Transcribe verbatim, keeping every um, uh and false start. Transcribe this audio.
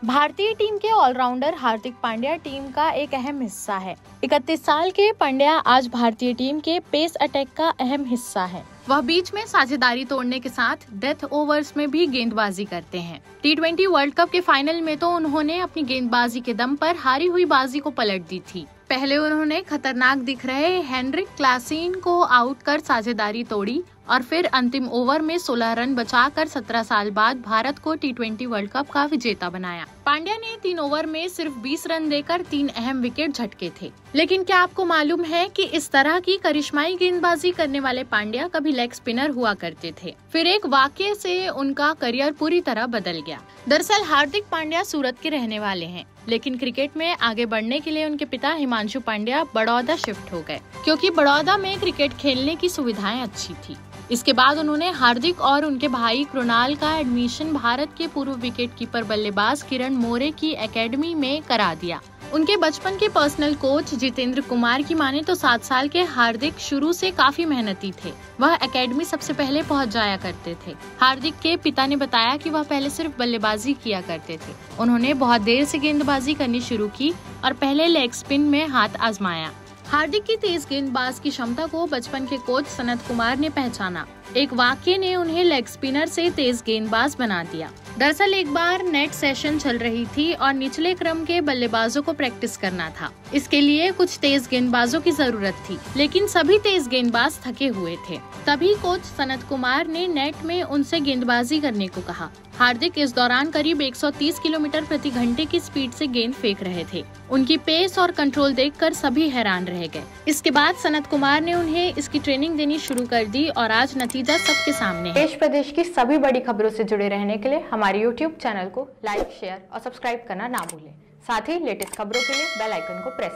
भारतीय टीम के allrounder Hardik Pandya team का एक अहम हिस्सा है। इकतीस साल के पांड्या आज भारतीय टीम के पेस अटैक का अहम हिस्सा है। वह बीच में साझेदारी तोड़ने के साथ डेथ ओवर्स में भी गेंदबाजी करते हैं। टी ट्वेंटी वर्ल्ड कप के फाइनल में तो उन्होंने अपनी गेंदबाजी के दम पर हारी हुई बाजी को पलट दी थी। पहले उन्होंने खतरनाक दिख रहे हेनरिक क्लासेन को आउट कर साझेदारी तोड़ी और फिर अंतिम ओवर में सोलह रन बचाकर सत्रह साल बाद भारत को टी ट्वेंटी वर्ल्ड कप का विजेता बनाया। पांड्या ने तीन ओवर में सिर्फ बीस रन देकर तीन अहम विकेट झटके थे। लेकिन क्या आपको मालूम है कि इस तरह की करिश्माई गेंदबाजी करने वाले पांड्या कभी लेग स्पिनर हुआ करते थे। फिर एक वाकये से उनका करियर पूरी तरह बदल गया। दरअसल हार्दिक पांड्या सूरत के रहने वाले हैं, लेकिन क्रिकेट में आगे बढ़ने के लिए उनके पिता हिमांशु पांड्या बड़ौदा शिफ्ट हो गए, क्योंकि बड़ौदा में क्रिकेट खेलने की सुविधाएं अच्छी थी। इसके बाद उन्होंने हार्दिक और उनके भाई कृणाल का एडमिशन भारत के पूर्व विकेट कीपर बल्लेबाज किरण मोरे की एकेडमी में करा दिया। उनके बचपन के पर्सनल कोच जितेंद्र कुमार की माने तो सात साल के हार्दिक शुरू से काफी मेहनती थे। वह एकेडमी सबसे पहले पहुंच जाया करते थे। हार्दिक के पिता ने बताया कि वह पहले सिर्फ बल्लेबाजी किया करते थे। उन्होंने बहुत देर से गेंदबाजी करनी शुरू की और पहले लेग स्पिन में हाथ आजमाया। हार्दिक की तेज गेंदबाज की क्षमता को बचपन के कोच सनत कुमार ने पहचाना। एक वाकये ने उन्हें लेग स्पिनर से तेज गेंदबाज बना दिया। दरअसल एक बार नेट सेशन चल रही थी और निचले क्रम के बल्लेबाजों को प्रैक्टिस करना था। इसके लिए कुछ तेज गेंदबाजों की जरूरत थी, लेकिन सभी तेज गेंदबाज थके हुए थे। तभी कोच सनत कुमार ने नेट में उनसे गेंदबाजी करने को कहा। हार्दिक इस दौरान करीब एक सौ तीस किलोमीटर प्रति घंटे की स्पीड से गेंद फेंक रहे थे। उनकी पेस और कंट्रोल देखकर सभी हैरान रह गए। इसके बाद सनत कुमार ने उन्हें इसकी ट्रेनिंग देनी शुरू कर दी और आज नतीजा सबके सामने है। देश प्रदेश की सभी बड़ी खबरों से जुड़े रहने के लिए हमारे यूट्यूब चैनल को लाइक, शेयर और सब्सक्राइब करना ना भूलें। साथ ही लेटेस्ट खबरों के लिए बेल आइकन को प्रेस